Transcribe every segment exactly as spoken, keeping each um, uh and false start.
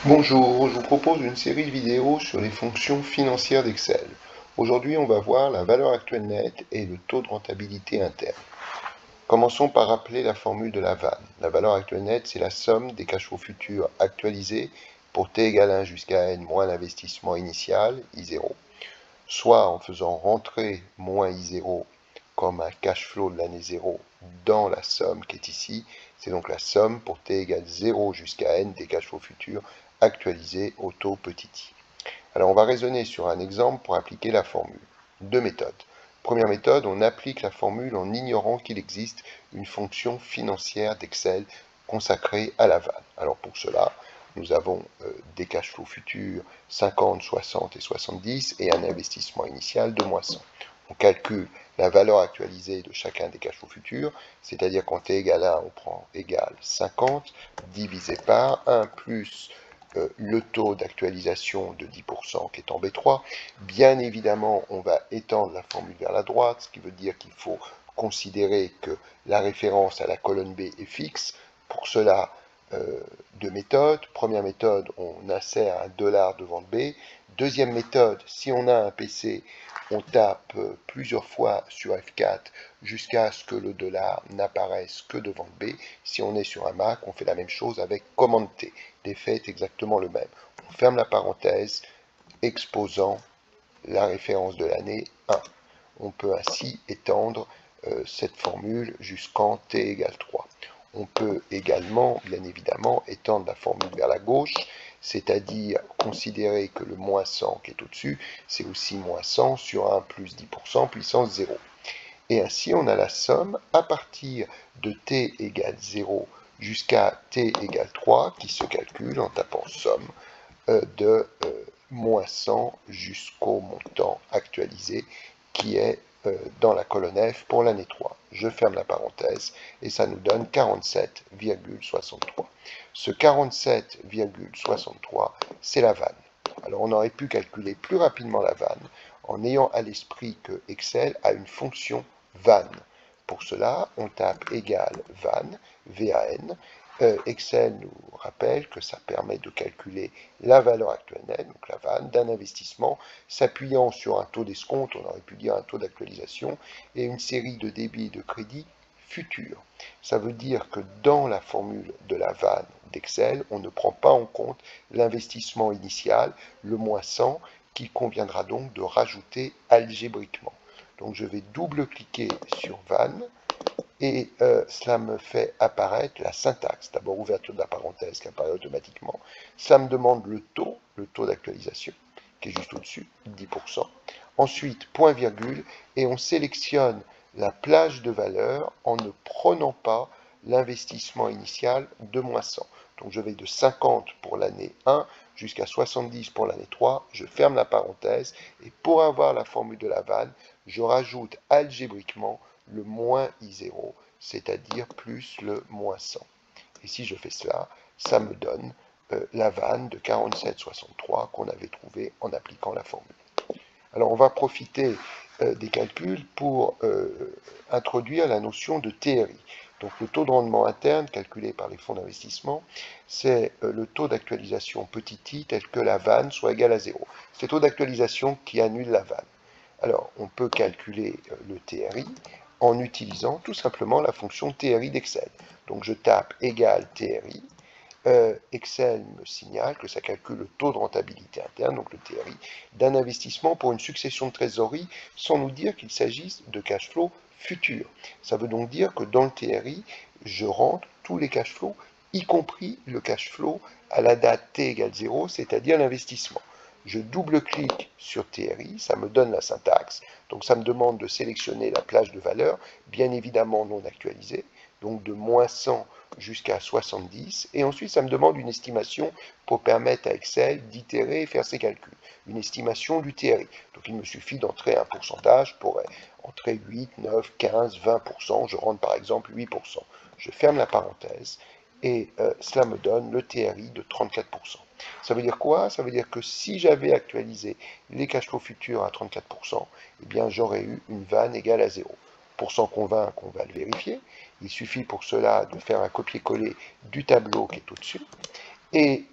Bonjour, je vous propose une série de vidéos sur les fonctions financières d'Excel. Aujourd'hui, on va voir la valeur actuelle nette et le taux de rentabilité interne. Commençons par rappeler la formule de la V A N. La valeur actuelle nette, c'est la somme des cash flows futurs actualisés pour t égale un jusqu'à n moins l'investissement initial, I zéro, soit en faisant rentrer moins I zéro comme un cash flow de l'année zéro dans la somme qui est ici. C'est donc la somme pour t égale zéro jusqu'à n des cash flows futurs actualisés au taux petit i. Alors on va raisonner sur un exemple pour appliquer la formule. Deux méthodes. Première méthode, on applique la formule en ignorant qu'il existe une fonction financière d'Excel consacrée à la V A N. Alors pour cela, nous avons euh, des cash flows futurs cinquante, soixante et soixante-dix et un investissement initial de moins cent. On calcule la valeur actualisée de chacun des cash flows futurs, c'est-à-dire quand t égale un, on prend égal cinquante divisé par un plus euh, le taux d'actualisation de dix pour cent qui est en B trois. Bien évidemment, on va étendre la formule vers la droite, ce qui veut dire qu'il faut considérer que la référence à la colonne B est fixe. Pour cela, euh, deux méthodes. Première méthode, on insère un dollar devant B. Deuxième méthode, si on a un P C, on tape plusieurs fois sur F quatre jusqu'à ce que le dollar n'apparaisse que devant B. Si on est sur un Mac, on fait la même chose avec commande T. L'effet est exactement le même. On ferme la parenthèse, exposant la référence de l'année un. On peut ainsi étendre euh, cette formule jusqu'en t égale trois. On peut également, bien évidemment, étendre la formule vers la gauche, c'est-à-dire considérer que le moins cent qui est au-dessus, c'est aussi moins cent sur un plus dix pour cent puissance zéro. Et ainsi, on a la somme à partir de t égale zéro jusqu'à t égale trois qui se calcule en tapant somme euh, de euh, moins cent jusqu'au montant actualisé qui est euh, dans la colonne F pour l'année trois. Je ferme la parenthèse et ça nous donne quarante-sept virgule soixante-trois. Ce quarante-sept virgule soixante-trois, c'est la V A N. Alors on aurait pu calculer plus rapidement la V A N en ayant à l'esprit que Excel a une fonction V A N. Pour cela, on tape égal V A N, V A N. Euh, Excel nous rappelle que ça permet de calculer la valeur actuelle nette, donc la V A N, d'un investissement, s'appuyant sur un taux d'escompte, on aurait pu dire un taux d'actualisation, et une série de débits et de crédits futurs. Ça veut dire que dans la formule de la V A N d'Excel, on ne prend pas en compte l'investissement initial, le moins cent, qu'il conviendra donc de rajouter algébriquement. Donc je vais double-cliquer sur V A N, et euh, cela me fait apparaître la syntaxe. D'abord, ouverture de la parenthèse qui apparaît automatiquement. Ça me demande le taux, le taux d'actualisation, qui est juste au-dessus, dix pour cent. Ensuite, point virgule, et on sélectionne la plage de valeur en ne prenant pas l'investissement initial de moins cent. Donc je vais de cinquante pour l'année un jusqu'à soixante-dix pour l'année trois. Je ferme la parenthèse, et pour avoir la formule de la V A N, je rajoute algébriquement le moins I zéro, c'est-à-dire plus le moins cent. Et si je fais cela, ça me donne euh, la V A N de quarante-sept virgule soixante-trois qu'on avait trouvé en appliquant la formule. Alors on va profiter euh, des calculs pour euh, introduire la notion de T R I. Donc le taux de rendement interne calculé par les fonds d'investissement, c'est euh, le taux d'actualisation petit i tel que la V A N soit égal à zéro. C'est le taux d'actualisation qui annule la V A N. Alors on peut calculer euh, le T R I en utilisant tout simplement la fonction T R I d'Excel. Donc je tape égal T R I, euh, Excel me signale que ça calcule le taux de rentabilité interne, donc le T R I, d'un investissement pour une succession de trésorerie sans nous dire qu'il s'agisse de cash flow futur. Ça veut donc dire que dans le T R I, je rentre tous les cash flows, y compris le cash flow à la date T égale zéro, c'est-à-dire l'investissement. Je double-clique sur T R I, ça me donne la syntaxe, donc ça me demande de sélectionner la plage de valeur, bien évidemment non actualisée, donc de moins cent jusqu'à soixante-dix, et ensuite ça me demande une estimation pour permettre à Excel d'itérer et faire ses calculs, une estimation du T R I. Donc il me suffit d'entrer un pourcentage, je pourrais entrer huit, neuf, quinze, vingt pour cent, je rentre par exemple huit pour cent. Je ferme la parenthèse, et euh, cela me donne le T R I de trente-quatre pour cent. Ça veut dire quoi? Ça veut dire que si j'avais actualisé les cash flows futurs à trente-quatre pour cent, eh bien j'aurais eu une V A N égale à zéro. Pour s'en convaincre, on va le vérifier. Il suffit pour cela de faire un copier-coller du tableau qui est au-dessus. Et euh,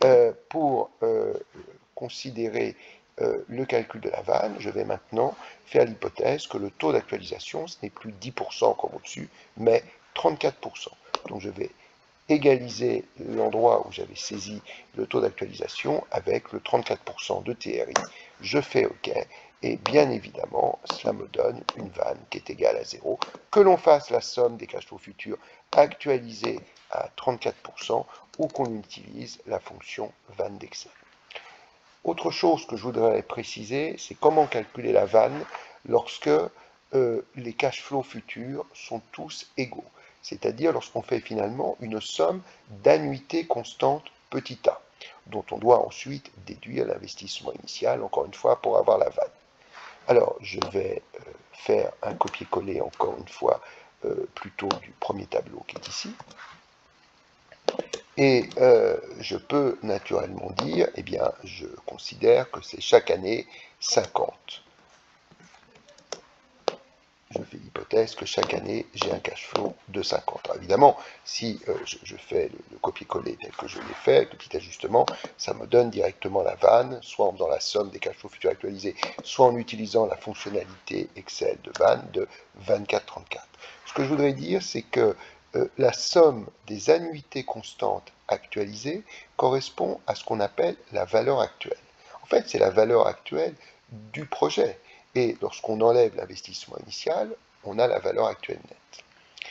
pour euh, considérer euh, le calcul de la vanne, je vais maintenant faire l'hypothèse que le taux d'actualisation, ce n'est plus dix pour cent comme au-dessus, mais trente-quatre pour cent. Donc je vais égaliser l'endroit où j'avais saisi le taux d'actualisation avec le trente-quatre pour cent de T R I. Je fais OK, et bien évidemment, cela me donne une vanne qui est égale à zéro. Que l'on fasse la somme des cash flows futurs actualisés à trente-quatre pour cent ou qu'on utilise la fonction vanne d'Excel. Autre chose que je voudrais préciser, c'est comment calculer la vanne lorsque euh, les cash flows futurs sont tous égaux. C'est-à-dire lorsqu'on fait finalement une somme d'annuités constantes petit a, dont on doit ensuite déduire l'investissement initial, encore une fois, pour avoir la vanne. Alors, je vais euh, faire un copier-coller, encore une fois, euh, plutôt du premier tableau qui est ici. Et euh, je peux naturellement dire, eh bien, je considère que c'est chaque année cinquante. Je fais l'hypothèse que chaque année, j'ai un cash flow de cinquante. Alors évidemment, si euh, je, je fais le, le copier-coller tel que je l'ai fait, avec le petit ajustement, ça me donne directement la vanne, soit en faisant la somme des cash flows futurs actualisés, soit en utilisant la fonctionnalité Excel de vanne de vingt-quatre trente-quatre. Ce que je voudrais dire, c'est que euh, la somme des annuités constantes actualisées correspond à ce qu'on appelle la valeur actuelle. En fait, c'est la valeur actuelle du projet. Et lorsqu'on enlève l'investissement initial, on a la valeur actuelle nette.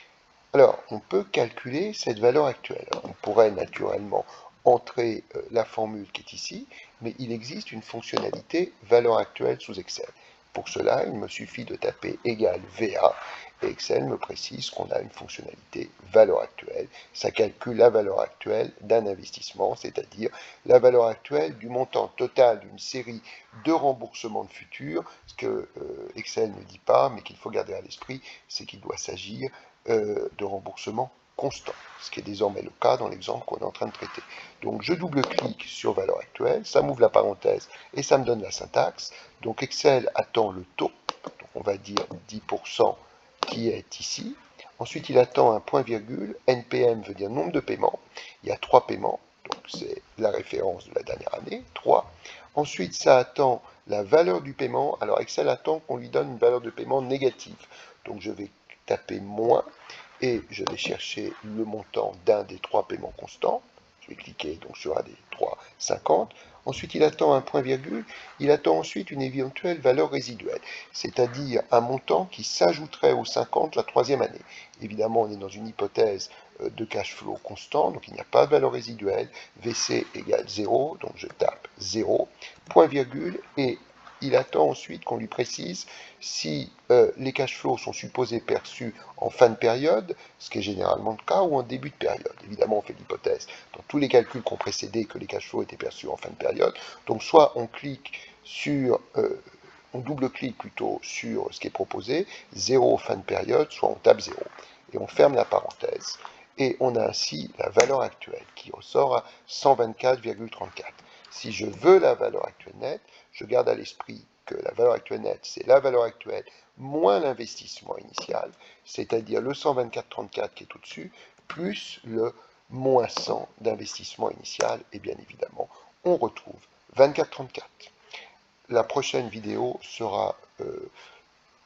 Alors, on peut calculer cette valeur actuelle. Alors, on pourrait naturellement entrer euh, la formule qui est ici, mais il existe une fonctionnalité valeur actuelle sous Excel. Pour cela, il me suffit de taper égal V A, et Excel me précise qu'on a une fonctionnalité valeur actuelle. Ça calcule la valeur actuelle d'un investissement, c'est-à-dire la valeur actuelle du montant total d'une série de remboursements de futurs. Ce que euh, Excel ne dit pas, mais qu'il faut garder à l'esprit, c'est qu'il doit s'agir euh, de remboursements constant, ce qui est désormais le cas dans l'exemple qu'on est en train de traiter. Donc je double-clique sur valeur actuelle, ça m'ouvre la parenthèse et ça me donne la syntaxe. Donc Excel attend le taux, donc on va dire dix pour cent qui est ici. Ensuite il attend un point virgule, N P M veut dire nombre de paiements, il y a trois paiements, donc c'est la référence de la dernière année, trois. Ensuite ça attend la valeur du paiement, alors Excel attend qu'on lui donne une valeur de paiement négative, donc je vais taper moins, et je vais chercher le montant d'un des trois paiements constants. Je vais cliquer donc sur un des trois, cinquante. Ensuite, il attend un point virgule. Il attend ensuite une éventuelle valeur résiduelle, c'est-à-dire un montant qui s'ajouterait aux cinquante la troisième année. Évidemment, on est dans une hypothèse de cash flow constant, donc il n'y a pas de valeur résiduelle. V C égale zéro, donc je tape zéro, point virgule, et il attend ensuite qu'on lui précise si euh, les cash flows sont supposés perçus en fin de période, ce qui est généralement le cas, ou en début de période. Évidemment, on fait l'hypothèse dans tous les calculs qui ont précédé que les cash flows étaient perçus en fin de période. Donc, soit on clique sur, euh, on double-clique plutôt sur ce qui est proposé, zéro fin de période, soit on tape zéro. Et on ferme la parenthèse. Et on a ainsi la valeur actuelle qui ressort à cent vingt-quatre virgule trente-quatre. Si je veux la valeur actuelle nette, je garde à l'esprit que la valeur actuelle nette, c'est la valeur actuelle moins l'investissement initial, c'est-à-dire le cent vingt-quatre virgule trente-quatre qui est au-dessus, plus le moins cent d'investissement initial, et bien évidemment, on retrouve vingt-quatre virgule trente-quatre. La prochaine vidéo sera euh,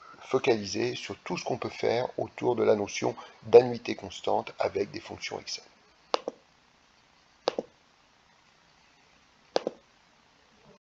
focalisée sur tout ce qu'on peut faire autour de la notion d'annuité constante avec des fonctions Excel.